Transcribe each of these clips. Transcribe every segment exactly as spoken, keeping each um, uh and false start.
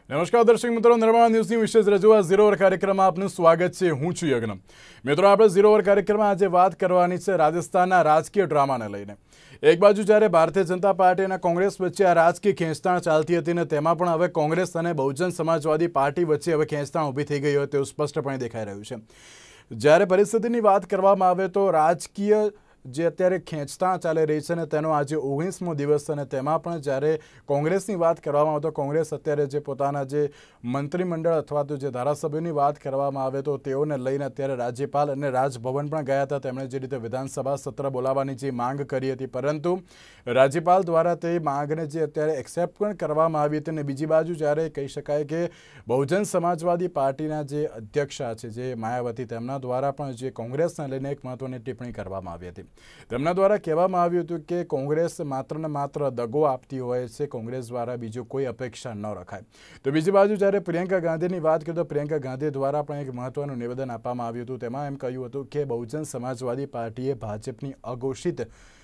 નમસ્કાર દર્શક મિત્રો, નિર્માણ ન્યૂઝની વિશેષ રજૂઆત ઝીરો અવર કાર્યક્રમમાં આપનું સ્વાગત છે। હું છું યજ્ઞ। મિત્રો, આપણે ઝીરો અવર કાર્યક્રમમાં આજે વાત કરવાની છે રાજસ્થાનના રાજકીય ડ્રામાને લઈને। એક બાજુ જ્યારે ભારતીય જનતા પાર્ટી અને કોંગ્રેસ વચ્ચે આ રાજકીય ખેંચતાણ ચાલતી હતી ને તેમાં પણ હવે કોંગ્રેસ અને બહુજન સમાજવાદી પાર્ટી વચ્ચે હવે ખેંચતાણ ઊભી થઈ ગઈ હોય તેવું સ્પષ્ટપણે દેખાઈ રહ્યું છે। જ્યારે પરિસ્થિતિની વાત કરવામાં આવે તો રાજકીય જે અત્યારે ખેંચતાણ ચાલી રહી છે ને તેનો આજે ઓગણીસમો દિવસ અને તેમાં પણ જ્યારે કોંગ્રેસની વાત કરવામાં આવે તો કોંગ્રેસ અત્યારે જે પોતાના જે મંત્રીમંડળ અથવા તો જે ધારાસભ્યોની વાત કરવામાં આવે તો તેઓને લઈને અત્યારે રાજ્યપાલ અને રાજભવન પણ ગયા હતા। તેમણે જે રીતે વિધાનસભા સત્ર બોલાવવાની જે માંગ કરી હતી, પરંતુ રાજ્યપાલ દ્વારા તે માંગને જે અત્યારે એક્સેપ્ટ પણ કરવામાં આવી હતી। અને બીજી બાજુ જ્યારે કહી શકાય કે બહુજન સમાજવાદી પાર્ટીના જે અધ્યક્ષા છે જે માયાવતી, તેમના દ્વારા પણ જે કોંગ્રેસને લઈને એક મહત્વની ટિપ્પણી કરવામાં આવી હતી। તેમના દ્વારા કહેવામાં આવ્યું હતું કે કોંગ્રેસ માત્ર ને માત્ર દગો આપતી હોય છે, કોંગ્રેસ દ્વારા બીજું કોઈ અપેક્ષા ન રખાય। તો બીજી બાજુ જ્યારે પ્રિયંકા ગાંધીની વાત કરીએ તો પ્રિયંકા ગાંધી દ્વારા પણ એક મહત્વનું નિવેદન આપવામાં આવ્યું હતું। તેમાં એમ કહ્યું હતું કે બહુજન સમાજવાદી પાર્ટીએ ભાજપની અઘોષિત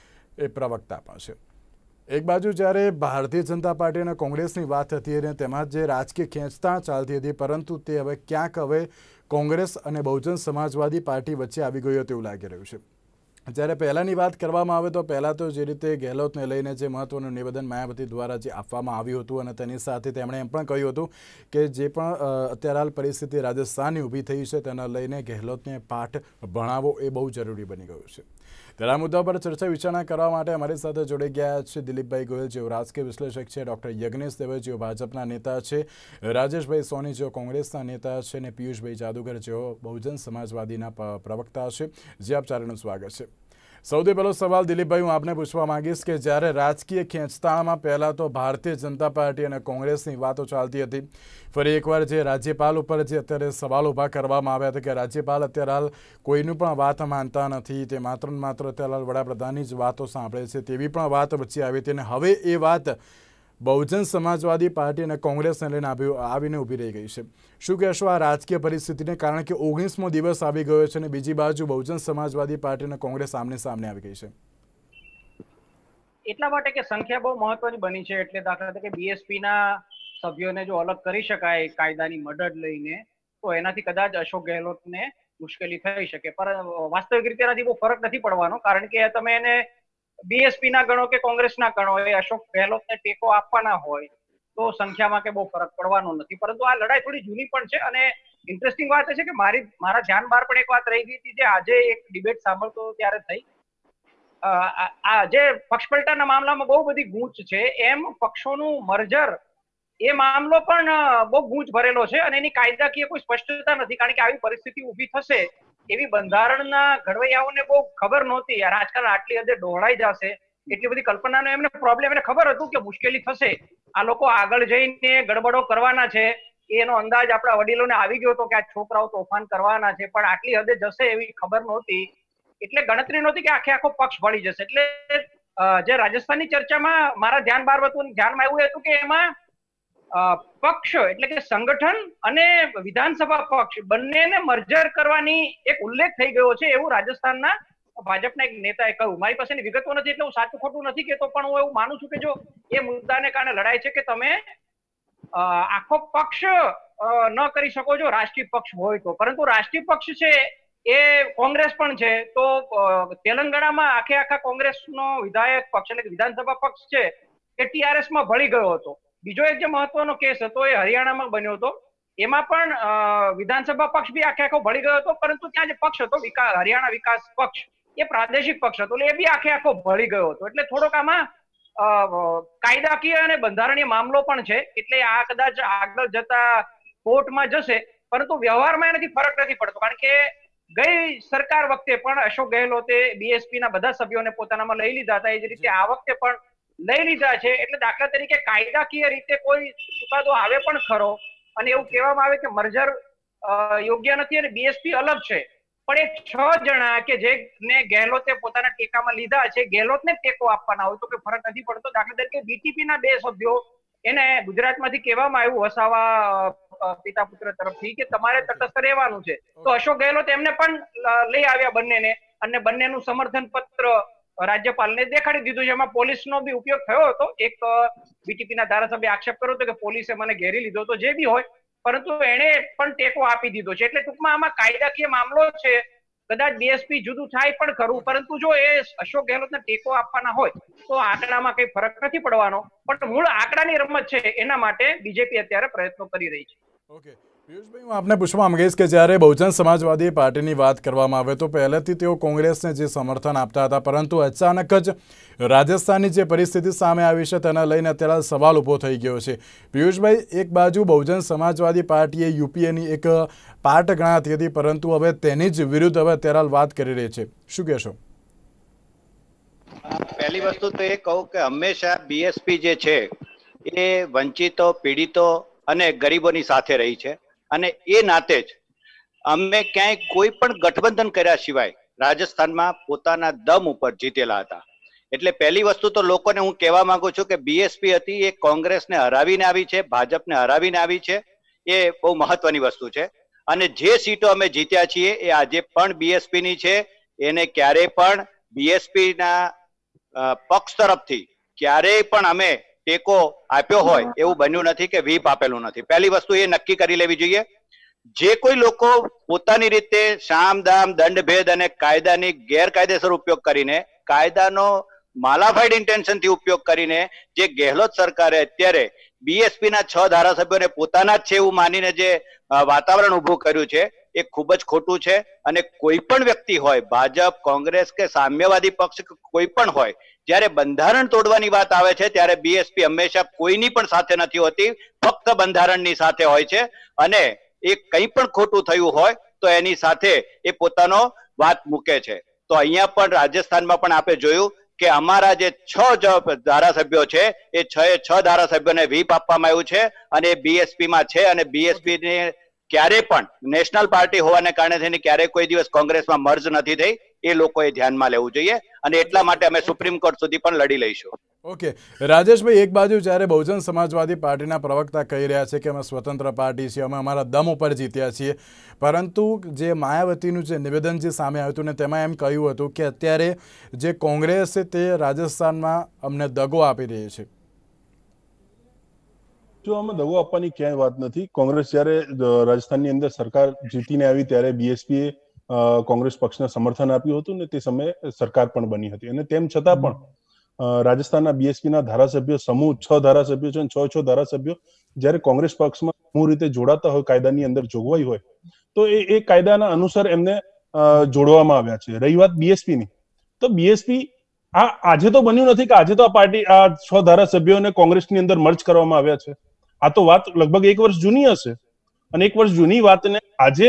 એ પ્રવક્તા પણ છે। એક બાજુ જ્યારે ભારતીય જનતા પાર્ટી અને કોંગ્રેસની વાત હતી અને તેમાં જે રાજકીય ખેંચતાણ ચાલતી હતી, પરંતુ તે હવે ક્યાંક હવે કોંગ્રેસ અને બહુજન સમાજવાદી પાર્ટી વચ્ચે આવી ગયું તેવું લાગી રહ્યું છે। જ્યારે પહેલાંની વાત કરવામાં આવે તો પહેલાં તો જે રીતે ગેહલોતને લઈને જે મહત્વનું નિવેદન માયાવતી દ્વારા જે આપવામાં આવ્યું હતું અને તેની સાથે તેમણે એમ પણ કહ્યું હતું કે જે પણ અત્યારે હાલ પરિસ્થિતિ રાજસ્થાનની ઊભી થઈ છે તેના લઈને ગેહલોતને પાઠ ભણાવવો એ બહુ જરૂરી બની ગયું છે। ત્યારે આ મુદ્દા પર ચર્ચા વિચારણા કરવા માટે અમારી સાથે જોડાઈ ગયા છે દિલીપભાઈ ગોયલ, જેઓ રાજકીય વિશ્લેષક છે, ડૉક્ટર યજ્ઞેશ દવે, જેઓ ભાજપના નેતા છે, રાજેશભાઈ સોની, જેઓ કોંગ્રેસના નેતા છે, અને પિયુષભાઈ જાદુગર, જેઓ બહુજન સમાજવાદીના પ્રવક્તા છે। જે આપ ચારેનું સ્વાગત છે। સૌથી પહેલો સવાલ દિલીપભાઈ હું આપને પૂછવા માંગીશ કે જ્યારે રાજકીય ખેંચતાણમાં પહેલાં તો ભારતીય જનતા પાર્ટી અને કોંગ્રેસની વાતો ચાલતી હતી, ફરી એકવાર જે રાજ્યપાલ ઉપર જે અત્યારે સવાલ ઊભા કરવામાં આવ્યા હતા કે રાજ્યપાલ અત્યારે હાલ કોઈનું પણ વાત માનતા નથી, તે માત્ર ને માત્ર અત્યારે હાલ વડાપ્રધાનની જ વાતો સાંભળે છે, તેવી પણ વાત વચ્ચે આવી હતી અને હવે એ વાત બહુજન સમાજવાદી પાર્ટી અને કોંગ્રેસને લઈને આવીને ઊભી રહી ગઈ છે। શું કહેશો આ રાજકીય પરિસ્થિતિને, કારણ કે ઓગણીસમો દિવસ આવી ગયો છે અને બીજી બાજુ બહુજન સમાજવાદી પાર્ટી અને કોંગ્રેસ આમને સામને આવી ગઈ છે? એટલા માટે કે સંખ્યા બહુ મહત્વની બની છે, એટલે દાખલા તરીકે બીએસપી ના સભ્યોને જો અલગ કરી શકાય કાયદાની મદદ લઈને તો એનાથી કદાચ અશોક ગેહલોતને મુશ્કેલી થઈ શકે, પણ વાસ્તવિક રીતે એનાથી બહુ ફરક નથી પડવાનો, કારણ કે તમે એને બીએસપી ના ગણો કે કોંગ્રેસ ના ગણો, એ અશોક ગેહલોતને ટેકો આપવાના હોય તો સંખ્યામાં કે બહુ ફરક પડવાનો નથી। પરંતુ આ લડાઈ થોડી જૂની પણ છે અને ઇન્ટરેસ્ટિંગ વાત એ છે કે મારી મારા ધ્યાન બહાર પણ એક વાત રહી ગઈ હતી જે આજે એક ડિબેટ સાંભળતો ત્યારે થઈ। આ જે પક્ષપલટાના મામલામાં બહુ બધી ગૂંચ છે, એમ પક્ષોનું મર્જર એ મામલો પણ બહુ ગૂંચ ભરેલો છે અને એની કાયદાકીય કોઈ સ્પષ્ટતા નથી, કારણ કે આવી પરિસ્થિતિ ઊભી થશે એવી બંધારણના ઘડવૈયાઓને બહુ ખબર નહોતી। રાજકારણ આટલી હદે ડહોળાઈ જશે એટલી બધી કલ્પનાનો એમને પ્રોબ્લેમ, એને ખબર હતું કે મુશ્કેલી થશે, આ લોકો આગળ જઈને ગડબડો કરવાના છે, એનો અંદાજ આપણા વડીલોને આવી ગયો હતો કે આ છોકરાઓ તોફાન કરવાના છે, પણ આટલી હદે જશે એવી ખબર નહોતી, એટલે ગણતરી નહોતી કે આખે આખો પક્ષ ભળી જશે। એટલે જે રાજસ્થાનની ચર્ચામાં મારા ધ્યાન બહાર હતું, ધ્યાનમાં એવું હતું કે એમાં પક્ષ એટલે કે સંગઠન અને વિધાનસભા પક્ષ બંનેને મર્જર કરવાની એક ઉલ્લેખ થઈ ગયો છે એવું રાજસ્થાનના ભાજપના એક નેતાએ કહ્યું। મારી પાસે વિગતો નથી એટલે હું સાચું ખોટું નથી કહેતો, પણ હું એવું માનું છું કે જો એ મુદ્દાને કારણે લડાઈ છે કે તમે આખો પક્ષ ન કરી શકો જો રાષ્ટ્રીય પક્ષ હોય તો, પરંતુ રાષ્ટ્રીય પક્ષ છે એ કોંગ્રેસ પણ છે, તો તેલંગાણામાં આખે આખા કોંગ્રેસનો વિધાયક પક્ષ એટલે કે વિધાનસભા પક્ષ છે એ ટીઆરએસ માં ભળી ગયો હતો। બીજો એક જે મહત્વનો કેસ હતો એ હરિયાણામાં બન્યો હતો, એમાં પણ વિધાનસભા પક્ષ બી આખે આખો ભળી ગયો હતો, પરંતુ ત્યાં જે પક્ષ હતો હરિયાણા વિકાસ પક્ષ એ પ્રાદેશિક પક્ષ હતો એટલે એ બી આખે આખો ભળી ગયો હતો। એટલે થોડોક આમાં કાયદાકીય અને બંધારણીય મામલો પણ છે, એટલે આ કદાચ આગળ જતા કોર્ટમાં જશે, પરંતુ વ્યવહારમાં એનાથી ફરક નથી પડતો, કારણ કે ગઈ સરકાર વખતે પણ અશોક ગેહલોતે બીએસપી ના બધા સભ્યોને પોતાનામાં લઈ લીધા હતા, એ જ રીતે આ વખતે પણ લઈ લીધા છે। એટલે દાખલા તરીકે કાયદાકીય રીતે કોઈ ચુકાદો આવે પણ ખરો અને એવું કહેવામાં આવે કે મર્જર યોગ્ય નથી અને બીએસપી અલગ છે, પણ એ છ જણા કે જેને ગેહલોતે પોતાના ટેકામાં લીધા છે, ગેહલોતને ટેકો આપવાના હોય તો કોઈ ફરક નથી પડતો। દાખલા તરીકે બીટીપી ના બે સભ્યો એને ગુજરાતમાંથી કહેવામાં આવ્યું વસાવા પિતા પુત્ર તરફથી કે તમારે તટસ્થ રહેવાનું છે, તો અશોક ગેહલોત એમને પણ લઈ આવ્યા બંનેને અને બંનેનું સમર્થન પત્ર રાજ્યપાલને દેખાડી દીધું છે. એમાં પોલીસનો બી ઉપયોગ થયો હતો. એક બીટીપીના ધારાસભ્ય આક્ષેપ કર્યો હતો કે પોલીસે મને ઘેરી લીધો હતો, જે બી હોય, પરંતુ એણે પણ ટેકો આપી દીધો છે. એટલે ટૂંકમાં આમાં કાયદાકીય મામલો છે. કદાચ બીએસપી જુદું થાય પણ ખરું, પરંતુ જો એ અશોક ગેહલોતને ટેકો આપવાના હોય તો આંકડામાં કઈ ફરક નથી પડવાનો. પણ મૂળ આંકડાની રમત છે, એના માટે બીજેપી અત્યારે પ્રયત્નો કરી રહી છે. ઓકે પિયુષભાઈ, હું આપને પૂછવા માંગીશ કે જ્યારે બહુજન સમાજવાદી પાર્ટીની વાત કરવામાં આવે તો પહેલેથી તેઓ કોંગ્રેસને જે સમર્થન આપતા હતા, પરંતુ અચાનક જ રાજસ્થાનની જે પરિસ્થિતિ સામે આવી છે તેને લઈને અત્યારે સવાલ ઊભો થઈ ગયો છે. પિયુષભાઈ, એક બાજુ બહુજન સમાજવાદી પાર્ટીએ યુપીએની એક પાર્ટ ગણાતી હતી, પરંતુ હવે તેની જ વિરુદ્ધ હવે અત્યારે વાત કરી રહી છે. શું કહેશો? પહેલી વસ્તુ તો એ કહું કે હંમેશા બીએસપી જે છે એ વંચિતો, પીડિતો અને ગરીબોની સાથે રહી છે, અને એ નાતે જ અમે ક્યાંય કોઈ પણ ગઠબંધન કર્યા સિવાય રાજસ્થાનમાં પોતાના દમ ઉપર જીતેલા હતા. એટલે પહેલી વસ્તુ તો લોકોને હું કહેવા માંગુ છું કે બીએસપી હતી એ કોંગ્રેસને હરાવીને આવી છે, ભાજપને હરાવીને આવી છે. એ બહુ મહત્વની વસ્તુ છે. અને જે સીટો અમે જીત્યા છીએ એ આજે પણ બીએસપી ની છે. એને ક્યારેય પણ બીએસપી ના પક્ષ તરફથી ક્યારેય પણ અમે ટેકો આપ્યો હોય એવું બન્યું નથી કે વીપ આપેલું નથી. પહેલી વસ્તુ એ નક્કી કરી લેવી જોઈએ. જે કોઈ લોકો પોતાની રીતે શામ દામ દંડભેદ અને કાયદાની ગેરકાયદેસર ઉપયોગ કરીને, કાયદાનો માલાફાઈડ ઇન્ટેન્શન થી ઉપયોગ કરીને જે ગેહલોત સરકારે અત્યારે બીએસપી ના છ ધારાસભ્યોને પોતાના જ છે એવું માનીને જે વાતાવરણ ઉભું કર્યું છે એ ખૂબ જ ખોટું છે. અને કોઈ પણ વ્યક્તિ હોય, ભાજપ, કોંગ્રેસ કે સામ્યવાદી પક્ષ કોઈ પણ હોય, જ્યારે બંધારણ તોડવાની વાત આવે છે ત્યારે બીએસપી હંમેશા કોઈની પણ સાથે નથી હોતી, ફક્ત બંધારણની સાથે હોય છે. અને એ કંઈ પણ ખોટું થયું હોય તો એની સાથે એ પોતાનો વાત મૂકે છે. તો અહીંયા પણ રાજસ્થાનમાં પણ આપણે જોયું કે અમારા જે છ ધારાસભ્યો છે એ છ એ છ ધારાસભ્યોને વ્હીપ આપવામાં આવ્યું છે, અને એ બીએસપી માં છે. અને બીએસપી ને ક્યારે પણ નેશનલ પાર્ટી હોવાને કારણે થઈને ક્યારે કોઈ દિવસ કોંગ્રેસમાં મર્જ નથી થઈ. એ લોકોએ ધ્યાનમાં લેવું જોઈએ, અને એટલા માટે અમે સુપ્રીમ કોર્ટ સુધી પણ લડી લઈશું. ઓકે રાજેશભાઈ, એક બાજુ જ્યારે બહુજન સમાજવાદી પાર્ટીના પ્રવક્તા કહી રહ્યા છે કે અમે સ્વતંત્ર પાર્ટી છીએ, અમે અમારા દમ ઉપર જીત્યા છીએ, પરંતુ જે માયાવતીનું જે નિવેદન જે સામે આવ્યું હતું ને તેમાં એમ કહ્યું હતું કે અત્યારે જે કોંગ્રેસ છે તે રાજસ્થાનમાં અમને દગો આપી રહી છે. જો આમાં દગો આપવાની ક્યાંય વાત નથી. કોંગ્રેસ જયારે રાજસ્થાનની અંદર સરકાર જીતીને આવી ત્યારે બીએસપીએ કોંગ્રેસ પક્ષને સમર્થન આપ્યું હતું ને તે સમયે સરકાર પણ બની હતી. અને તેમ છતાં પણ રાજસ્થાનના બીએસપીના ધારાસભ્યો સમૂહ છ ધારાસભ્યો છે, છ છ ધારાસભ્યો જયારે કોંગ્રેસ પક્ષમાં સમૂહ રીતે જોડાતા હોય, કાયદાની અંદર જોગવાઈ હોય તો એ એ કાયદાના અનુસાર એમને જોડવામાં આવ્યા છે. રહી વાત બીએસપીની, તો બીએસપી આ આજે તો બન્યું નથી કે આજે તો આ પાર્ટી આ છ ધારાસભ્યોને કોંગ્રેસની અંદર મર્જ કરવામાં આવ્યા છે. આ તો વાત લગભગ એક વર્ષ જૂની હશે, અને એક વર્ષ જૂની વાતને આજે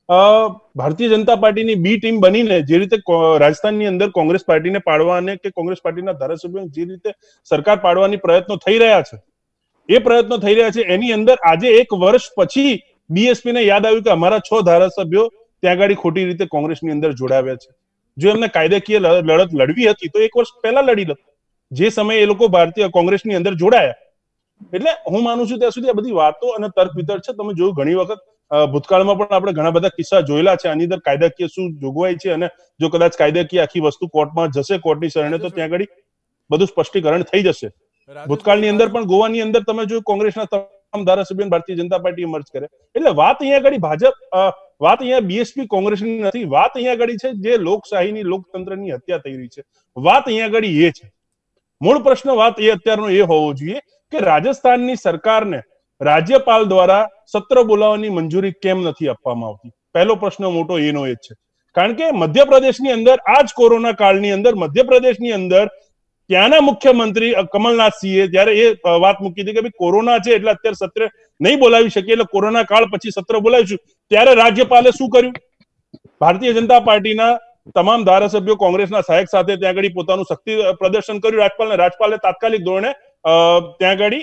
ભારતીય જનતા પાર્ટીની બી ટીમ બનીને જે રીતે રાજસ્થાનની અંદર કોંગ્રેસ પાર્ટીને પાડવા અને કે કોંગ્રેસ પાર્ટીના ધારાસભ્યોને જે રીતે સરકાર પાડવાની પ્રયત્નો થઈ રહ્યા છે, એ પ્રયત્નો થઈ રહ્યા છે એની અંદર આજે એક વર્ષ પછી બીએસપી ને યાદ આવ્યું કે અમારા છ ધારાસભ્યો ત્યાં આગળ ખોટી રીતે કોંગ્રેસની અંદર જોડાવ્યા છે. જો એમને કાયદાકીય લડત લડવી હતી તો એક વર્ષ પહેલા લડી લત, જે સમયે એ લોકો ભારતીય કોંગ્રેસની અંદર જોડાયા. એટલે હું માનું છું ત્યાં સુધી આ બધી વાતો અને તર્ક વિતર્ક છે. તમે જોયું ઘણી વખત ભૂતકાળમાં પણ આપણે ઘણા બધા કિસ્સા જોયેલા છે. આની અંદર કાયદાકીય શું જોગવાઈ છે, અને જો કદાચ કાયદાકીય આખી વસ્તુ કોર્ટમાં જશે, કોર્ટની શરણે, તો ત્યાં આગળ બધું સ્પષ્ટીકરણ થઈ જશે. ભૂતકાળની અંદર પણ ગોવાની અંદર તમે જોયું કોંગ્રેસના તમામ ધારાસભ્યોને ભારતીય જનતા પાર્ટીએ મર્જ કરે. એટલે વાત અહીંયા આગળ ભાજપ, વાત અહીંયા બીએસપી કોંગ્રેસની નથી. વાત અહીંયા આગળ છે જે લોકશાહીની, લોકતંત્રની હત્યા થઈ રહી છે. વાત અહીંયા આગળ એ છે. મૂળ પ્રશ્ન વાત એ અત્યારનો એ હોવો જોઈએ કે રાજસ્થાનની સરકારને રાજ્યપાલ દ્વારા સત્ર બોલાવવાની મંજૂરી કેમ નથી આપવામાં આવતી. પહેલો પ્રશ્ન મોટો એનો એ જ છે. કારણ કે મધ્યપ્રદેશની અંદર આ જ કોરોના કાળની અંદર મધ્યપ્રદેશની અંદર ત્યાંના મુખ્યમંત્રી કમલનાથસિંહે જયારે એ વાત મૂકી હતી કે ભાઈ કોરોના છે એટલે અત્યારે સત્ર નહીં બોલાવી શકીએ, એટલે કોરોના કાળ પછી સત્ર બોલાવીશું, ત્યારે રાજ્યપાલે શું કર્યું? ભારતીય જનતા પાર્ટીના તમામ ધારાસભ્યો કોંગ્રેસના સહાયક સાથે ત્યાં આગળ પોતાનું શક્તિ પ્રદર્શન કર્યું રાજપાલને. રાજપાલે તાત્કાલિક ધોરણે ત્યાં આગળ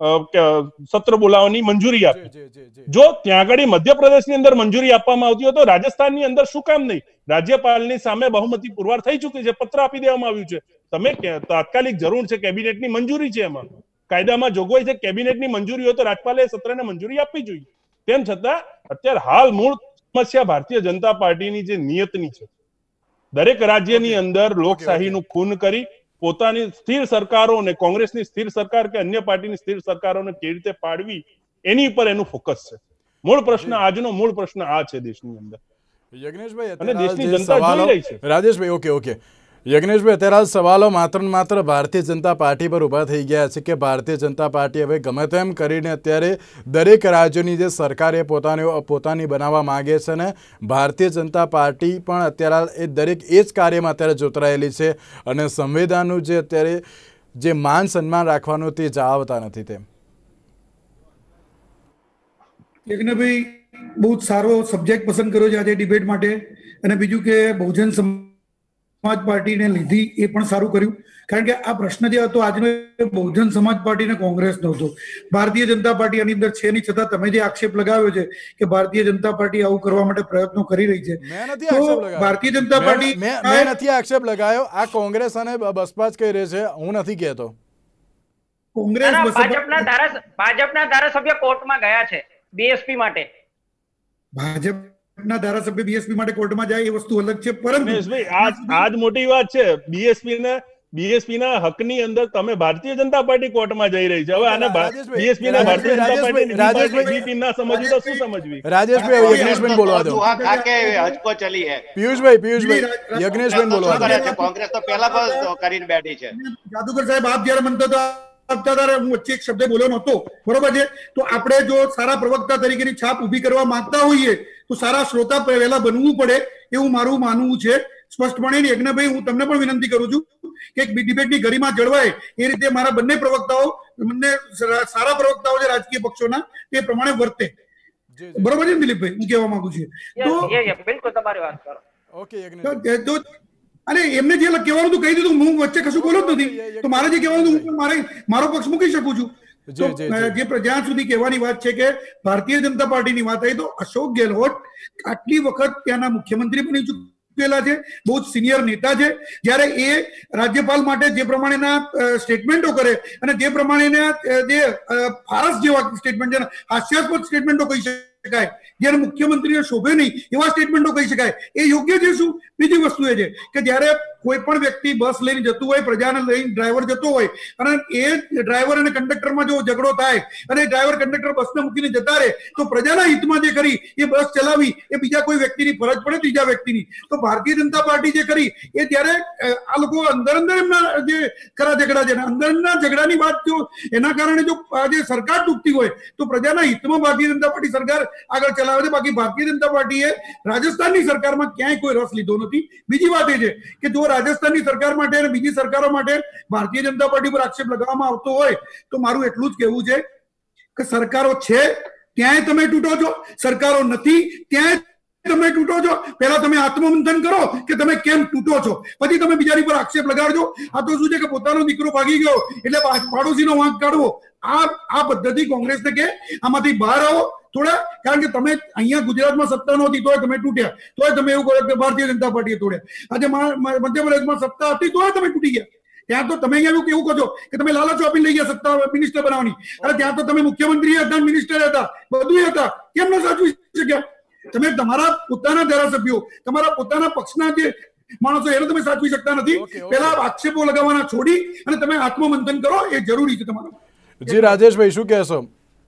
સત્ર બોલાવવાની મંજૂરી આપી. જો ત્યાં આગળ મધ્યપ્રદેશની અંદર મંજૂરી આપવામાં આવતી હોય તો રાજસ્થાનની અંદર શું કામ નહીં? રાજ્યપાલની સામે બહુમતી પુરવાર થઈ ચૂકી છે, પત્ર આપી દેવામાં આવ્યું છે. તમે તાત્કાલિક જરૂર છે, કેબિનેટની મંજૂરી છે, એમાં કાયદામાં જોગવાઈ છે કેબિનેટની મંજૂરી હોય તો રાજપાલે સત્રને મંજૂરી આપવી જોઈએ. તેમ છતાં અત્યારે હાલ મૂળ સમસ્યા ભારતીય જનતા પાર્ટીની જે નિયતની છે, દરેક રાજ્યની અંદર લોકશાહીનું ખૂન કરી પોતાની સ્થિર સરકારોને, કોંગ્રેસની સ્થિર સરકાર કે અન્ય પાર્ટીની સ્થિર સરકારોને કેવી રીતે પાડવી એની પર એનું ફોકસ છે. મૂળ પ્રશ્ન આજનો મૂળ પ્રશ્ન આ છે દેશની અંદર. યજ્ઞેશભાઈ, અને દેશની અત્યારે જનતા સવાલો જોઈ રહી છે. રાજેશભાઈ, ઓકે ઓકે યજ્ઞેશભાઈ, અત્યારે હાલ સવાલો માત્ર ને માત્ર ભારતીય જનતા પાર્ટી પર ઊભા થઈ ગયા છે કે ભારતીય જનતા પાર્ટી હવે ગમે તેમ કરીને અત્યારે દરેક રાજ્યોની જે સરકાર એ પોતાની પોતાની બનાવવા માંગે છે ને ભારતીય જનતા પાર્ટી પણ અત્યારે હાલ એ દરેક એ જ કાર્યમાં અત્યારે જોતરાયેલી છે અને સંવિધાનનું જે અત્યારે જે માન સન્માન રાખવાનું તે જાળવતા નથી. તેમ યજ્ઞભાઈ બહુ જ સારો સબ્જેક્ટ પસંદ કર્યો છે આજે ડિબેટ માટે. અને બીજું કે બહુજન સમાજ પાર્ટીને લીધી એ પણ સારું કર્યું, કારણ કે આ પ્રશ્ન જે હતો આજનો બહુજન સમાજ પાર્ટી ને કોંગ્રેસનો હતો. ભારતીય જનતા પાર્ટી આની અંદર છે નહીં, છતાં તમે જે આક્ષેપ લગાવ્યો છે કે ભારતીય જનતા પાર્ટી આવું કરવા માટે પ્રયત્નો કરી રહી છે, તો ભારતીય જનતા પાર્ટી મેં નથી આક્ષેપ લગાવ્યો, આ કોંગ્રેસ અને બસપા જ કહી રહી છે, હું નથી કહેતો. કોંગ્રેસ ભાજપના ધારા ભાજપના ધારાસભ્ય કોર્ટમાં ગયા છે બીએસપી માટે. ભાજપના ધારાસભ્ય બીએસપી માટે કોર્ટમાં જાય એ વસ્તુ અલગ છે, પરંતુ આજ મોટી વાત છે. બીએસપી ને બીએસપી ના હકની અંદર તમે ભારતીય જનતા પાર્ટી કોર્ટમાં જઈ રહી છે. હવે આને બીએસપી ના ભારતીય જનતા પાર્ટી ના સમજવી તો શું સમજવી? રાજેશભાઈ, યજ્ઞેશભાઈ બોલવા દો. હજકો ચલી હે પિયુષભાઈ, પિયુષભાઈ, યજ્ઞેશભાઈ બોલવા દો. કોંગ્રેસ તો પહેલા પણ કરીને બેઠી છે. જાદુગર સાહેબ, આપ જયારે મનતો હતા હું વચ્ચે એક શબ્દ બોલ્યો નહોતો, બરોબર છે? તો આપણે જો સારા પ્રવક્તા તરીકેની છાપ ઉભી કરવા માંગતા હોઈએ તો સારા શ્રોતા પહેલા બનવું પડે એવું મારું માનવું છે સ્પષ્ટપણે. યજ્ઞભાઈ, હું તમને પણ વિનંતી કરું છું કે એક ડિબેટની ગરિમા જળવાય એ રીતે મારા બંને પ્રવક્તાઓ, બંને સારા પ્રવક્તાઓ છે રાજકીય પક્ષોના, તે પ્રમાણે વર્તે. બરોબર છે દિલીપભાઈ, હું કહેવા માંગુ છું. તો બિલકુલ તમારી વાત કરો. ઓકે, તો અને એમને જે કહેવાનું હતું કહી દીધું, હું વચ્ચે કશું બોલો જ નથી. તો મારે જે કહેવાનું હું મારે મારો પક્ષ મૂકી શકું છું. તો જે જ્યાં સુધી કહેવાની વાત છે કે ભારતીય જનતા પાર્ટીની વાત આવી, તો અશોક ગેહલોત આટલી વખત ત્યાંના મુખ્યમંત્રી બની ચૂકેલા છે, બહુ જ સિનિયર નેતા છે. જ્યારે એ રાજ્યપાલ માટે જે પ્રમાણેના સ્ટેટમેન્ટો કરે અને જે પ્રમાણેના જે ફારસ જેવા સ્ટેટમેન્ટ છે, હાસ્યાસ્પદ સ્ટેટમેન્ટો કહી શકાય, જ્યારે મુખ્યમંત્રીને શોભે નહીં એવા સ્ટેટમેન્ટો કહી શકાય, એ યોગ્ય છે શું? બીજી વસ્તુ એ છે કે જ્યારે કોઈ પણ વ્યક્તિ બસ લઈને જતું હોય, પ્રજાને લઈને ડ્રાઈવર જતો હોય અને એ ડ્રાઈવર અને કંડક્ટરમાં જો ઝઘડો થાય અને ડ્રાઈવર કંડક્ટર બસને મૂકીને જતા રહે, તો પ્રજાના હિતમાં જે કરી એ બસ ચલાવી એ બીજા કોઈ વ્યક્તિની ફરજ પડે, ત્રીજા વ્યક્તિની. તો ભારતીય જનતા પાર્ટી જે કરી એ ત્યારે આ લોકો અંદર અંદર એમના જે ખરા ઝઘડા છે, અંદરના ઝઘડાની વાત જો એના કારણે જો આજે સરકાર તૂટતી હોય તો પ્રજાના હિતમાં ભારતીય જનતા પાર્ટી સરકાર આગળ ચલાવે છે. બાકી ભારતીય જનતા પાર્ટીએ રાજસ્થાનની સરકારમાં ક્યાંય કોઈ રસ લીધો નથી. બીજી વાત એ છે કે જો રાજસ્થાનની સરકાર માટે અને બીજી સરકારો માટે ભારતીય જનતા પાર્ટી પર આક્ષેપ લગાવવામાં આવતો હોય તો મારું એટલું જ કહેવું છે કે સરકારો છે ત્યાંય તમે તૂટો છો, સરકારો નથી ત્યાંય તમે તૂટો છો. પહેલા તમે આત્મમંથન કરો કે તમે કેમ તૂટો છો, પછી તમે બીજાની પર આક્ષેપ લગાડજો. આ તો શું છે કે પોતાનો દીકરો ભાગી ગયો એટલે પાડોશીનો વાંક કાઢવો, આ આ પદ્ધતિ કોંગ્રેસને કે આમાંથી બહાર આવો થોડા. કારણ કે તમે અહીંયા ગુજરાતમાં સત્તા નહોતી તોય તમે તૂટ્યા, તોય તમે એવું કહો કે ભારતીય જનતા પાર્ટીએ તોડ્યા. આજે મધ્યપ્રદેશમાં સત્તા હતી તોય તમે તૂટી ગયા. ત્યાં તો તમે અહીંયા એવું કહો છો કે તમે લાલચ આપીને લઈ ગયા સત્તા મિનિસ્ટર બનાવવાની. અરે ત્યાં તો તમે મુખ્યમંત્રી હતા, મિનિસ્ટર હતા, બધું હતા, કેમ ન સાચવી શક્યા? તમે તમારા પોતાના ધારાસભ્યો, તમારા પોતાના પક્ષના જે માણસો એને તમે સાચવી શકતા નથી. પેલા આક્ષેપો લગાવવાના છોડી અને તમે આત્મમંથન કરો, એ જરૂરી છે તમારું. જી રાજેશભાઈ, શું કહેશો?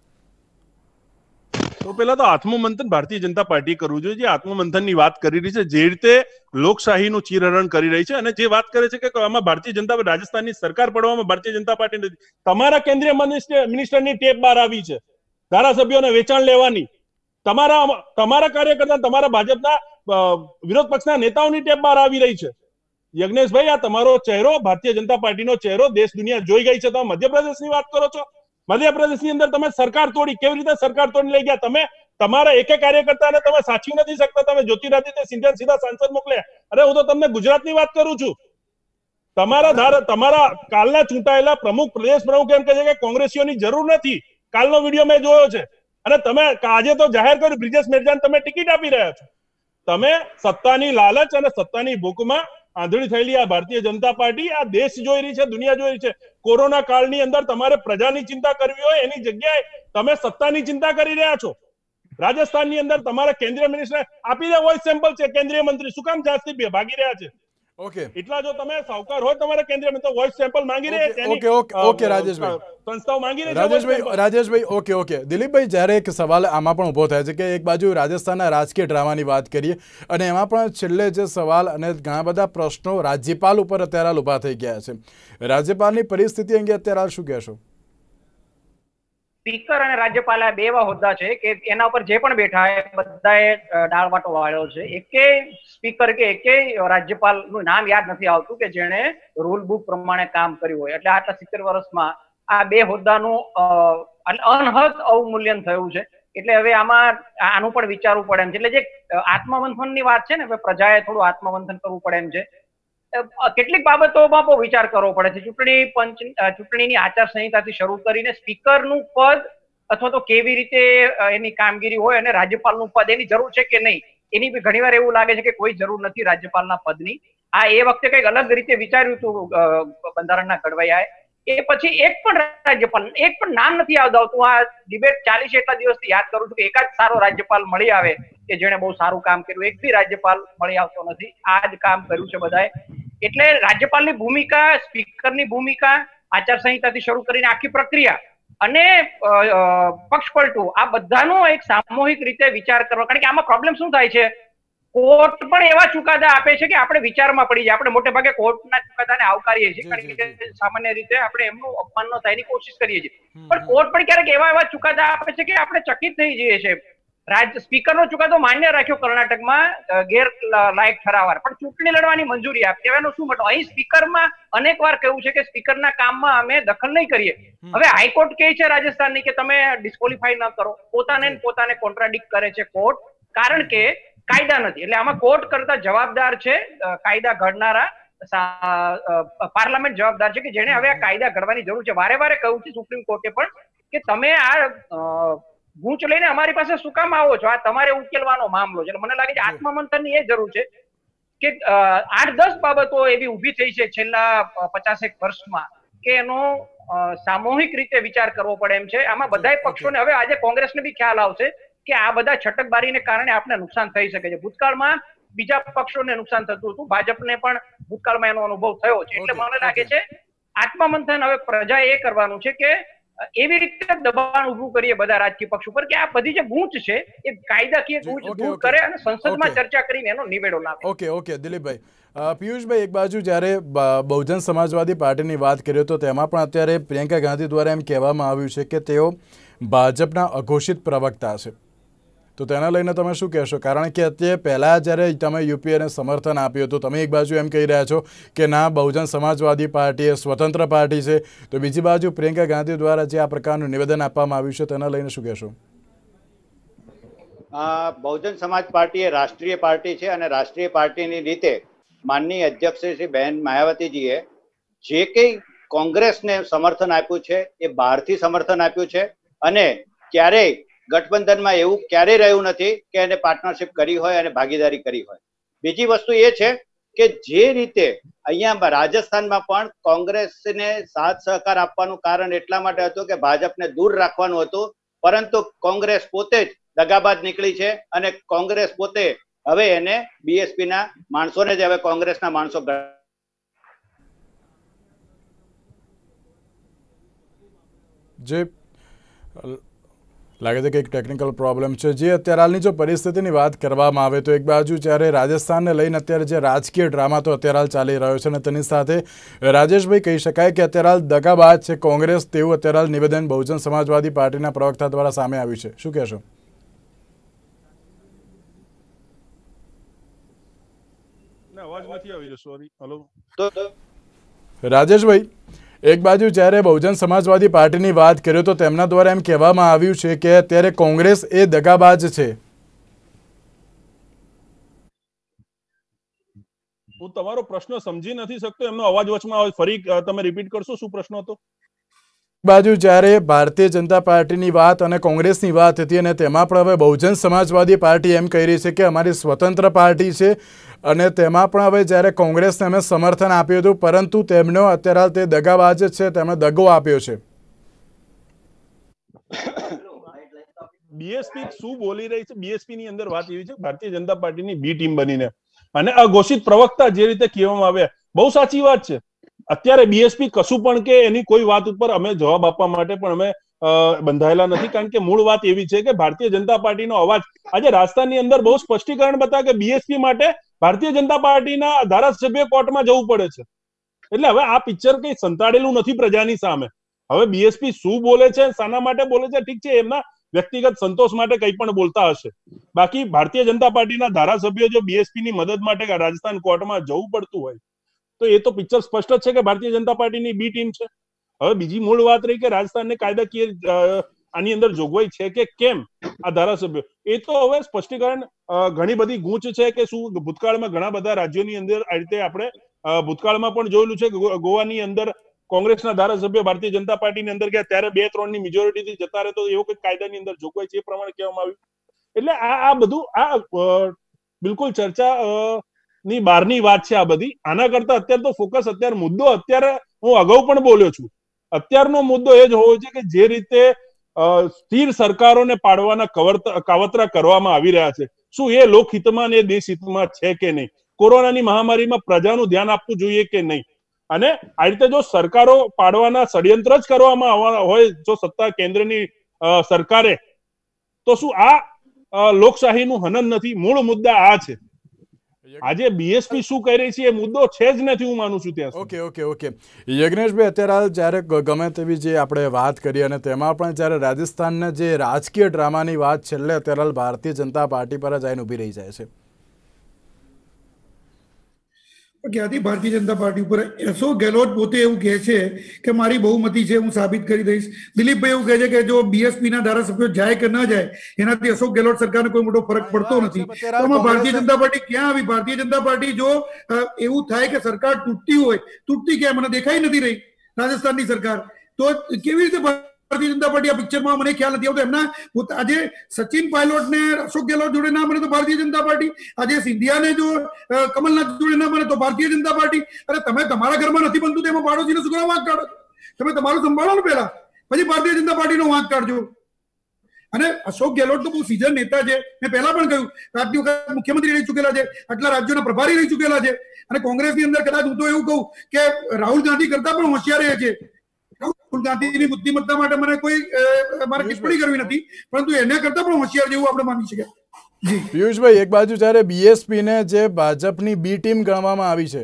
તો પેલા તો આત્મમંથન ભારતીય જનતા પાર્ટી કરવું જોઈએ. જે આત્મમંથનની વાત કરી રહી છે, જે રીતે લોકશાહીનું ચીરહરણ કરી રહી છે અને જે વાત કરે છે કે આમાં ભારતીય જનતા રાજસ્થાનની સરકાર પડવામાં ભારતીય જનતા પાર્ટી નથી. તમારા કેન્દ્રીય મિનિસ્ટરની ટેપ બહાર આવી છે ધારાસભ્યોને વેચાણ લેવાની. તમારા તમારા કાર્યકર્તા, તમારા ભાજપના વિરોધ પક્ષના નેતાઓની ટેપ બહાર આવી રહી છે. યજ્ઞેશભાઈ, આ તમારો ચહેરો, ભારતીય જનતા પાર્ટીનો ચહેરો દેશ દુનિયા જોઈ ગઈ છે. તમે મધ્યપ્રદેશની વાત કરો છો. મધ્યપ્રદેશની અંદર તમે સરકાર તોડી, કેવી રીતે સરકાર તોડી લઈ ગયા? તમે તમારા એક કાર્યકર્તાને તમે સાચવી નથી શકતા, તમે જ્યોતિરાદિત્ય સિંધિયા સીધા સાંસદ મોકલ્યા. અરે હું તો તમને ગુજરાતની વાત કરું છું. તમારા ધારા તમારા કાલના ચૂંટાયેલા પ્રમુખ, પ્રદેશ પ્રમુખ એમ કહે છે કે કોંગ્રેસીઓની જરૂર નથી. કાલનો વિડીયો મેં જોયો છે. અને તમે આજે તો જાહેર કર્યું બ્રિજેશ મેરજાન તમે ટિકિટ આપી રહ્યા છો. તમે સત્તાની લાલચ અને સત્તાની ભૂખમાં આંધળી થયેલી આ ભારતીય જનતા પાર્ટી આ દેશ જોઈ રહી છે, દુનિયા જોઈ રહી છે. કોરોના કાળની અંદર તમારે પ્રજાની ચિંતા કરવી હોય એની જગ્યાએ તમે સત્તાની ચિંતા કરી રહ્યા છો. રાજસ્થાનની અંદર તમારા કેન્દ્રીય મિનિસ્ટર આપી દે વોઇસ સેમ્પલ છે, કેન્દ્રીય મંત્રી શું કામ જાસ્તી ભાગી રહ્યા છે? ઓકે, એટલા જો તમે સાવકાર હોય તમારા કેન્દ્રીય મંત્રી વોઇસ સેમ્પલ માંગી રહ્યા, ઓકે ઓકે ઓકે રાજેશભાઈ, સંસ્થાઓ માંગી રહી છે રાજેશભાઈ રાજેશભાઈ ઓકે ઓકે દિલીપભાઈ, જ્યારે એક સવાલ આમાં પણ ઊભો થાય છે કે એક બાજુ રાજસ્થાનના રાજકીય ડ્રામાની વાત કરીએ અને એમાં પણ છેલ્લે જે સવાલ અને ઘણા બધા પ્રશ્નો રાજ્યપાલ ઉપર અત્યારે હાલ ઊભા થઈ ગયા છે, રાજ્યપાલની પરિસ્થિતિ અંગે અત્યારે હાલ શું કહેશો? સ્પીકર અને રાજ્યપાલ આ બે એવા હોદ્દા છે કે એના ઉપર જે પણ બેઠા એ બધાએ ડાળવાટો વાળ્યો છે. એકે સ્પીકર કે એકે રાજ્યપાલ નું નામ યાદ નથી આવતું કે જેણે રૂલ બુક પ્રમાણે કામ કર્યું હોય. એટલે આટલા સિત્તેર વર્ષમાં આ બે હોદ્દાનું અનહદ અવમૂલ્યન થયું છે. એટલે હવે આમાં આનું પણ વિચારવું પડે એમ છે. એટલે જે આત્મમંથન ની વાત છે ને, પ્રજાએ થોડું આત્મમંથન કરવું પડે એમ છે. કેટલીક બાબતોમાં બહુ વિચાર કરવો પડે છે. ચૂંટણી પંચ ચૂંટણીની આચારસંહિતાથી શરૂ કરીને સ્પીકરનું પદ અથવા તો કેવી રીતે એની કામગીરી હોય અને રાજ્યપાલનું પદ એની જરૂર છે કે નહીં, એની બી ઘણીવાર એવું લાગે છે કે કોઈ જરૂર નથી રાજ્યપાલના પદની. આ એ વખતે કંઈક અલગ રીતે વિચાર્યું હતું બંધારણના ઘડવૈયાએ. એ પછી એક પણ રાજ્યપાલ એક પણ નામ નથી આવતું. આ ડિબેટ ચાલીસ એટલા દિવસથી યાદ કરું છું કે એકાદ સારો રાજ્યપાલ મળી આવે કે જેણે બહુ સારું કામ કર્યું. એક બી રાજ્યપાલ મળી આવતો નથી. આ જ કામ કર્યું છે બધાએ. એટલે રાજ્યપાલની ભૂમિકા, સ્પીકરની ભૂમિકા, આચારસંહિતાથી શરૂ કરીને આખી પ્રક્રિયા અને પક્ષપલટું, આ બધાનો એક સામૂહિક રીતે વિચાર કરવો. કારણ કે આમાં પ્રોબ્લેમ શું થાય છે, કોર્ટ પણ એવા ચુકાદા આપે છે કે આપણે વિચારમાં પડી જાય. આપણે મોટે ભાગે કોર્ટના ચુકાદાને આવકારીએ છીએ કારણ કે સામાન્ય રીતે આપણે એમનું અપમાન ન થાય એની કોશિશ કરીએ છીએ. પણ કોર્ટ પણ ક્યારેક એવા એવા ચુકાદા આપે છે કે આપણે ચકિત થઈ જઈએ છીએ. રાજ્ય સ્પીકરનો ચુકાદો માન્ય રાખ્યો કર્ણાટકમાં ગેર લાયક ઠરાવવાર, પણ ચૂંટણી લડવાની મંજૂરી આપી. કહેવાનો શું મતલબ? અહીં સ્પીકરમાં અનેક વાર કહ્યું છે કે સ્પીકરના કામમાં અમે દખલ નહીં કરીએ. હવે હાઈકોર્ટ કહે છે રાજસ્થાનની કે તમે ડિસ્કોલિફાઈ ન કરો. પોતાને પોતાને કોન્ટ્રાડિક્ટ કરે છે કોર્ટ, કારણ કે કાયદા નથી. એટલે આમાં કોર્ટ કરતા જવાબદાર છે કાયદા ઘડનારા પાર્લામેન્ટ જવાબદાર છે કે જેને હવે આ કાયદા ઘડવાની જરૂર છે. વારે વારે કહ્યું છે સુપ્રીમ કોર્ટે પણ કે તમે આ ગૂંચ લઈને અમારી પાસે શું કામ આવો છો? આ તમારે ઉકેલવાનો મામલો છે. મને લાગે છે આત્મમંથનની એ જરૂર છે કે આઠ દસ બાબતો એવી ઉભી થઈ છે છેલ્લા પચાસેક વર્ષમાં કે એનો સામૂહિક રીતે વિચાર કરવો પડે એમ છે. આમાં બધા પક્ષોને હવે આજે કોંગ્રેસને બી ખ્યાલ આવશે કે આ બધા છટકબારીને કારણે આપણે નુકસાન થઈ શકે છે. ભૂતકાળમાં બીજા પક્ષોને નુકસાન થતું હતું, ભાજપને પણ ભૂતકાળમાં એનો અનુભવ થયો છે. એટલે મને લાગે છે આત્મમંથન હવે પ્રજાએ એ કરવાનું છે કે એવી રીતે દબાણ ઉભું કરીએ બધા રાજકીય પક્ષ ઉપર કે આ બધી જે ગૂંચ છે એ કાયદાકીય ગૂંચ દૂર કરે અને સંસદમાં ચર્ચા કરીને એનો નિવેડો લાવે. ઓકે ઓકે દિલીપભાઈ, પિયુષભાઈ, એક બાજુ જ્યારે બહુજન સમાજવાદી પાર્ટીની વાત કરીએ તો તેમાં પણ અત્યારે પ્રિયંકા ગાંધી દ્વારા એમ કહેવામાં આવ્યું છે કે તેઓ ભાજપના અઘોષિત પ્રવક્તા છે. તો તેના લઈને તમે શું કહેશો? કારણ કે અત્યારે પહેલાં જ્યારે તમે યુપીએને સમર્થન આપ્યું હતું, તમે એક બાજુ એમ કહી રહ્યા છો કે ના બહુજન સમાજવાદી પાર્ટી એ સ્વતંત્ર પાર્ટી છે, તો બીજી બાજુ પ્રિયંકા ગાંધી દ્વારા જે આ પ્રકારનું નિવેદન આપવામાં આવ્યું છે તેના લઈને શું કહેશો? બહુજન સમાજ પાર્ટી એ રાષ્ટ્રીય પાર્ટી છે અને રાષ્ટ્રીય પાર્ટીની રીતે માનનીય અધ્યક્ષ શ્રી બહેન માયાવતીજીએ જે કંઈ કોંગ્રેસને સમર્થન આપ્યું છે એ બહારથી સમર્થન આપ્યું છે અને ક્યારેય ગઠબંધનમાં એવું ક્યારેય રહ્યું નથી કે એને પાર્ટનરશિપ કરી હોય અને ભાગીદારી કરી હોય. બીજી વસ્તુ એ છે કે જે રીતે અહીંયા રાજસ્થાનમાં પણ કોંગ્રેસને સાથ સહકાર આપવાનું કારણ એટલા માટે હતું કે ભાજપને દૂર રાખવાનું હતું, પરંતુ કોંગ્રેસ પોતે જ દગાબાજ નીકળી છે અને કોંગ્રેસ પોતે હવે એને બીએસપી ના માણસોને જ હવે કોંગ્રેસના માણસો જે લાગે છે કે એક ટેકનિકલ પ્રોબ્લેમ છે. જે અત્યારે હાલની જો પરિસ્થિતિની વાત કરવામાં આવે તો એક બાજુ જ્યારે રાજસ્થાનને લઈને અત્યારે જે રાજકીય ડ્રામા તો અત્યારે હાલ ચાલી રહ્યો છે અને તેની સાથે રાજેશભાઈ કહી શકાય કે અત્યારે હાલ દગાબાજ છે કોંગ્રેસ તેવું અત્યારે હાલ નિવેદન બહુજન સમાજવાદી પાર્ટીના પ્રવક્તા દ્વારા સામે આવ્યું છે. શું કહેશો? રાજેશભાઈ, એક બાજુ જ્યારે બહુજન સમાજવાદી પાર્ટીની વાત કરીએ તો તેમના દ્વારા એમ કહેવામાં આવ્યું છે કે અત્યારે કોંગ્રેસ એ દગાબાજ છે. હું તમારો પ્રશ્ન સમજી નથી શકતો, એમનો અવાજ વચમાં આવે, ફરી તમે રિપીટ કરશો? શું પ્રશ્ન હતો? બાજુ જ્યારે ભારતીય જનતા પાર્ટીની વાત અને કોંગ્રેસની વાત હતી અને તેમાં પણ હવે બહુજન સમાજવાદી પાર્ટી એમ કહી રહી છે કે અમારી સ્વતંત્ર પાર્ટી છે અને તેમાં પણ હવે જ્યારે કોંગ્રેસને અમે સમર્થન આપ્યું હતું પરંતુ તેમનો અત્યારે તે દગાબાજ છે, તેમણે દગો આપ્યો છે. બીએસપી શું બોલી રહી છે, બીએસપી ની અંદર વાત એવી છે ભારતીય જનતા પાર્ટીની બી ટીમ બનીને અને અઘોષિત પ્રવક્તા જે રીતે કહેવામાં આવ્યા, બહુ સાચી વાત છે. અત્યારે બીએસપી કશું પણ કે એની કોઈ વાત ઉપર અમે જવાબ આપવા માટે પણ અમે બંધાયેલા નથી, કારણ કે મૂળ વાત એવી છે કે ભારતીય જનતા પાર્ટીનો અવાજ આજે રાજસ્થાનની અંદર બહુ સ્પષ્ટીકરણ બતા કે બીએસપી માટે ભારતીય જનતા પાર્ટીના ધારાસભ્ય કોર્ટમાં જવું પડે છે. એટલે હવે આ પિક્ચર કઈ સંતાડેલું નથી પ્રજાની સામે. હવે બીએસપી શું બોલે છે, શાના માટે બોલે છે, ઠીક છે એમના વ્યક્તિગત સંતોષ માટે કંઈ પણ બોલતા હશે, બાકી ભારતીય જનતા પાર્ટીના ધારાસભ્યો જો બીએસપી ની મદદ માટે રાજસ્થાન કોર્ટમાં જવું પડતું હોય તો એ તો પિક્ચર સ્પષ્ટ જ છે કે ભારતીય જનતા પાર્ટીની બી ટીમ છે. હવે બીજી મૂળ વાત રહી કે રાજસ્થાનને કાયદાકીય આની અંદર જોગવાઈ છે કે કેમ આ ધારાસભ્યો, એ તો હવે સ્પષ્ટીકરણ ઘણી બધી ગૂંચ છે કે શું ભૂતકાળમાં ઘણા બધા રાજ્યોની અંદર આ રીતે આપણે ભૂતકાળમાં પણ જોયેલું છે કે ગોવાની અંદર કોંગ્રેસના ધારાસભ્યો ભારતીય જનતા પાર્ટીની અંદર ગયા ત્યારે બે ત્રણ ની મેજોરિટીથી જતા રહે તો એવું કંઈક કાયદાની અંદર જોગવાઈ છે એ પ્રમાણે કહેવામાં આવ્યું. એટલે આ આ બધું આ બિલકુલ ચર્ચા ની બહારની વાત છે આ બધી. આના કરતા અત્યારે તો ફોકસ અત્યારે મુદ્દો અત્યારે હું અગાઉ પણ બોલ્યો છું, અત્યારનો મુદ્દો એ જ હોવો છે કે જે રીતે સ્થિર સરકારોને પાડવાના કાવતરા કરવામાં આવી રહ્યા છે, શું એ લોકહિતમાં ને દેશ હિતમાં છે કે નહીં? કોરોનાની મહામારીમાં પ્રજાનું ધ્યાન આપવું જોઈએ કે નહીં? અને આ રીતે જો સરકારો પાડવાના ષડયંત્ર જ કરવામાં આવવાના હોય જો સત્તા કેન્દ્રની સરકારે, તો શું આ લોકશાહીનું હનન નથી? મૂળ મુદ્દા આ છે. આજે બીએસપી શું કહી રહી છે એ મુદ્દો છે જ નથી, હું માનું છું ત્યાં. ઓકે ઓકે ઓકે યજ્ઞેશભાઈ, અત્યારે જ્યારે ગમે તેવી જે આપણે વાત કરી અને તેમાં પણ જ્યારે રાજસ્થાનના જે રાજકીય ડ્રામાની વાત છેલ્લે અત્યારે ભારતીય જનતા પાર્ટી પર જ આવીને ઉભી રહી જાય છે. ક્યાંથી ભારતીય જનતા પાર્ટી ઉપર? અશોક ગેહલોત પોતે એવું કહે છે કે મારી બહુમતી છે, હું સાબિત કરી દઈશ. દિલીપભાઈ એવું કહે છે કે જો બીએસપી ના ધારાસભ્યો જાય કે ના જાય એનાથી અશોક ગેહલોત સરકારને કોઈ મોટો ફરક પડતો નથી. તો આમાં ભારતીય જનતા પાર્ટી ક્યાં આવી? ભારતીય જનતા પાર્ટી જો એવું થાય કે સરકાર તૂટતી હોય, તૂટતી ક્યાં મને દેખાઈ નથી રહી રાજસ્થાનની સરકાર, તો કેવી રીતે ભારતીય જનતા પાર્ટી આ પિક્ચરમાં મને ખ્યાલ નથી આવતો. એમના આજે સચિન પાયલોટ ને અશોક ગેહલોત જોડે ના બને તો ભારતીય જનતા પાર્ટી, આજે સિંધિયાને જો કમલનાથ જોડે ના બને તો ભારતીય જનતા પાર્ટી. અરે તમે તમારા ઘરમાં નથી બનતું તેમાં પાડોશીને શું કરવા વાંક કાઢો? તમે તમારું સંભાળો ને પહેલા, પછી ભારતીય જનતા પાર્ટીનો વાંક કાઢજો. અને અશોક ગેહલોત તો બહુ સીઝન નેતા છે, મેં પહેલા પણ કહ્યું આટલી વખત મુખ્યમંત્રી રહી ચુકેલા છે, આટલા રાજ્યોના પ્રભારી રહી ચુકેલા છે. અને કોંગ્રેસની અંદર કદાચ હું તો એવું કહું કે રાહુલ ગાંધી કરતા પણ હોશિયાર છે. રાહુલ ગાંધીની બુદ્ધિમત્તા માટે મને કોઈ મારે ટિપ્પણી કરવી નથી, પરંતુ એના કરતા પણ હોશિયાર જેવું આપણે માની શકીએ. જી પિયુષભાઈ, એક બાજુ જ્યારે બીએસપી ને જે ભાજપની બી ટીમ ગણવામાં આવી છે,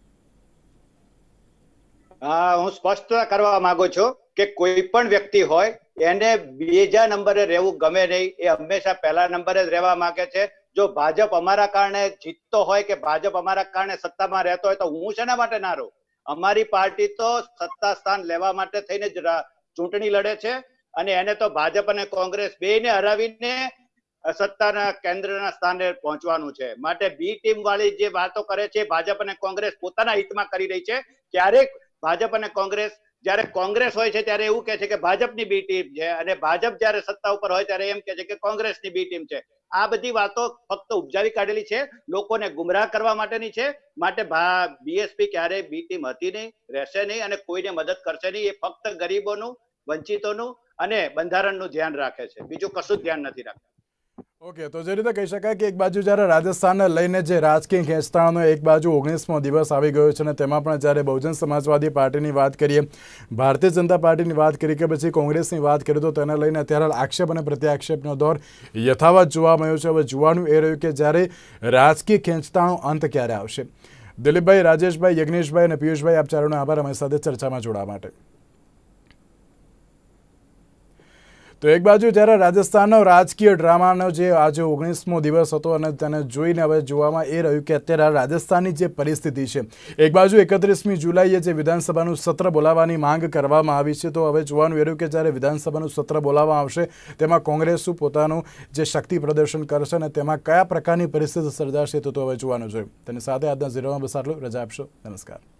હા હું સ્પષ્ટ કરવા માંગુ છું કે કોઈ પણ વ્યક્તિ હોય એને બીજા નંબરે રહેવું ગમે નહીં, એ હંમેશા પહેલા નંબરે જ રહેવા માંગે છે. જો ભાજપ અમારા કારણે જીતતો હોય કે ભાજપ અમારા કારણે સત્તામાં રહેતો હોય તો હું શેના માટે ના રહું? અમારી પાર્ટી તો સત્તા સ્થાન લેવા માટે થઈને જ ચૂંટણી લડે છે અને એને તો ભાજપ અને કોંગ્રેસ બેયને હરાવીને સત્તાના કેન્દ્રના સ્થાને પહોંચવાનું છે. માટે બી ટીમ વાળી જે વાતો કરે છે ભાજપ અને કોંગ્રેસ પોતાના હિતમાં કરી રહી છે. ક્યારેક ભાજપ અને કોંગ્રેસ, જયારે કોંગ્રેસ હોય છે ત્યારે એવું કે છે કે ભાજપની બી ટીમ છે અને ભાજપ જયારે સત્તા ઉપર હોય ત્યારે એમ કે છે કે કોંગ્રેસની બી ટીમ છે. આ બધી વાતો ફક્ત ઉપજાવી કાઢેલી છે, લોકોને ગુમરાહ કરવા માટેની છે. માટે બીએસપી ક્યારેય બી ટીમ હતી નહીં, રહેશે નહીં અને કોઈને મદદ કરશે નહીં. એ ફક્ત ગરીબોનું, વંચિતોનું અને બંધારણનું ધ્યાન રાખે છે, બીજું કશું જ ધ્યાન નથી રાખતા. ઓકે, તો જે રીતે કહી શકાય કે એક બાજુ જ્યારે રાજસ્થાનને લઈને જે રાજકીય ખેંચતાણનો એક બાજુ ઓગણીસમો દિવસ આવી ગયો છે અને તેમાં પણ જ્યારે બહુજન સમાજવાદી પાર્ટીની વાત કરીએ, ભારતીય જનતા પાર્ટીની વાત કરીએ કે પછી કોંગ્રેસની વાત કરીએ તો તેને લઈને અત્યારે આક્ષેપ અને પ્રત્યાક્ષેપનો દોર યથાવત જોવા મળ્યો છે. હવે જોવાનું એ રહ્યું કે જ્યારે રાજકીય ખેંચતાણો અંત ક્યારે આવશે. દિલીપભાઈ, રાજેશભાઈ, યજ્ઞેશભાઈ અને પિયુષભાઈ, આપ ચારોનો આભાર અમારી સાથે ચર્ચામાં જોડાવા માટે. તો એક બાજુ જ્યારે રાજસ્થાનનો રાજકીય ડ્રામાનો જે આજે ઓગણીસમો દિવસ હતો અને તેને જોઈને હવે જોવામાં એ રહ્યું કે અત્યારે રાજસ્થાનની જે પરિસ્થિતિ છે, એક બાજુ એકત્રીસમી જુલાઈએ જે વિધાનસભાનું સત્ર બોલાવવાની માંગ કરવામાં આવી છે, તો હવે જોવાનું એ રહ્યું કે જ્યારે વિધાનસભાનું સત્ર બોલાવવામાં આવશે તેમાં કોંગ્રેસ પોતાનું જે શક્તિ પ્રદર્શન કરશે અને તેમાં કયા પ્રકારની પરિસ્થિતિ સર્જાશે તો હવે જોવાનું છે. તેની સાથે આજના ઝીરોમાં બસ આટલું. રજા આપશો. નમસ્કાર.